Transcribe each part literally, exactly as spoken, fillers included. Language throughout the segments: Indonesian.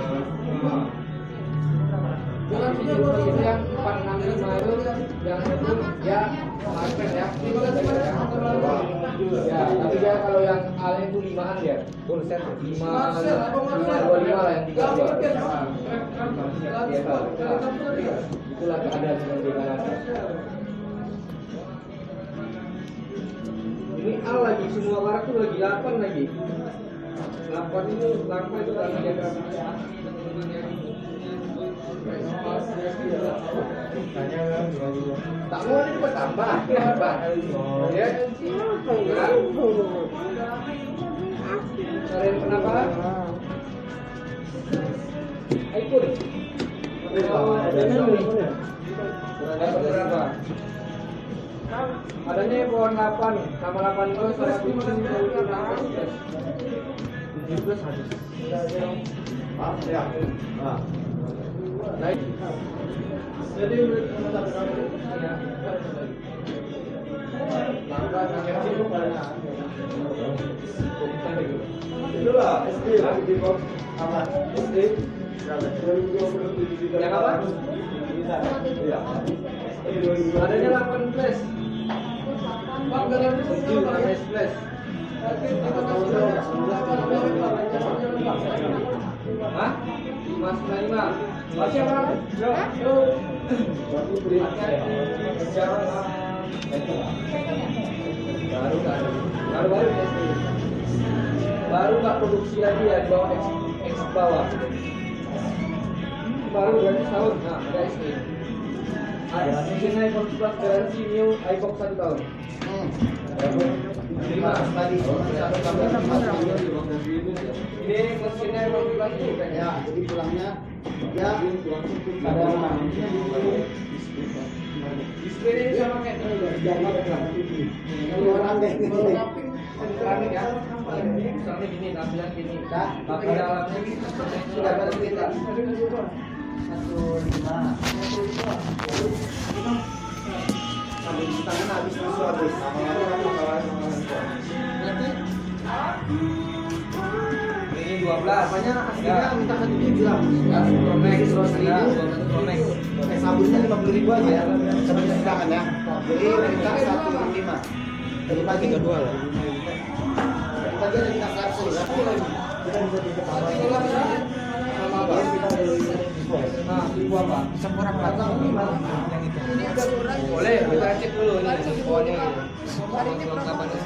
Jangan itu yang empat enam lima itu yang itu ya market ya. Ya, tapi dia kalau yang A itu limaan dia. Full set lima lima dua lima lah yang tiga dua. Itulah keadaan yang di dalam. Ini A lagi semua barang tuh lagi delapan lagi. delapan ini delapan itu lagi dia. Tak mau ini bertambah, tambah. Ya. Cari kenapa? Ikut. Dapat berapa? Adanya pohon delapan sama delapan itu sama tujuh tujuh belas habis. Ah, ya. Ah. Naik. Jadi itulah S D lagi di bawah apa? S D. Yang apa? Iya. Adanya delapan belas. Pak dalam itu delapan belas. Hah? lima sembilan lima. Masih apa? Baru baru baru baru baru nggak produksi lagi ya di bawah X, X bawah. Baru berarti tahun. Nah, ada S D. Ada mesin iPhone sebelas garansi new iPhone satu tahun. Hmm. Lima tadi. Ini mesinnya iPhone sebelas itu ya. Jadi pulangnya ya ada display sama kayak jangan kalau orang deh ini ya misalnya gini tampilan gini tapi dalamnya sudah ada kita satu lima sampai di tangan habis masuk habis ini dua belas banyak aslinya minta satu tujuh lah Pro Max terus seribu Pro Max sabunnya lima puluh ribu aja ya sampai di tangan ya jadi minta satu lima dari pagi ke dua lah pagi ada minta seratus ya kita bisa diketahui sama apa kita nah ribu apa semurah berapa yang itu ini udah kurang boleh kita cek dulu ini pokoknya hari ini perlengkapannya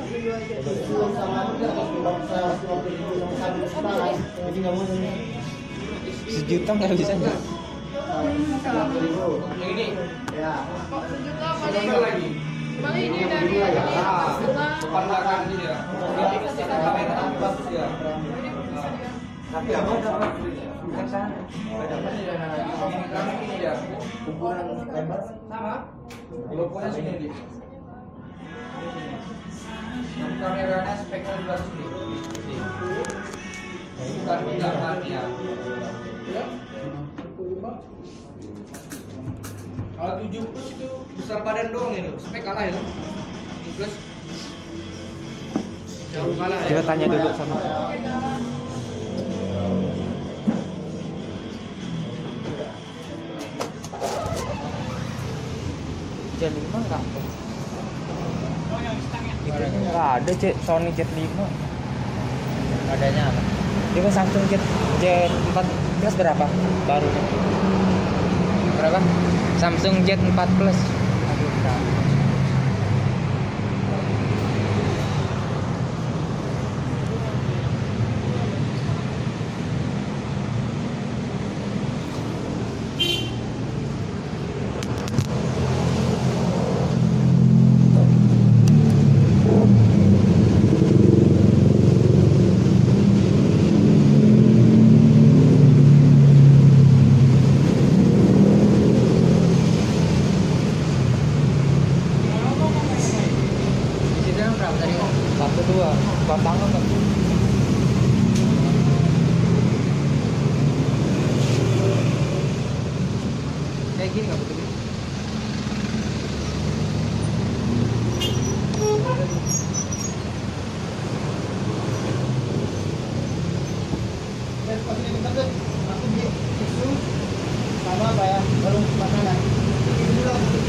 sejuta nggak bisa nggak? Yang ini? Ya. Kok sejuta paling lagi? Paling ini dari depan belakang ini ya. Ini kita kamera bagus ya. Tapi apa dapat? Bukan sana. Dapat di dalam ini ya. Ukuran lebar sama. Logonya sini. Kameranya speknya juga sini. Bukan belakang ya. Kalau tujuh plus itu besar badan doang itu, spek kalah ya. Plus jauh kalah ya. Coba tanya dulu sama. Jet lima enggak? Itu enggak ada cek Sony Jet lima. Adanya apa? Itu Samsung Jet Jet empat plus berapa? Baru. Berapa? Samsung Jet empat plus. Aduh, berapa? Satu dua, batangan kan? Kayak gini nggak betul? pas ini deket aku beli susu sama apa ya, warung makanan. Ini dulu aku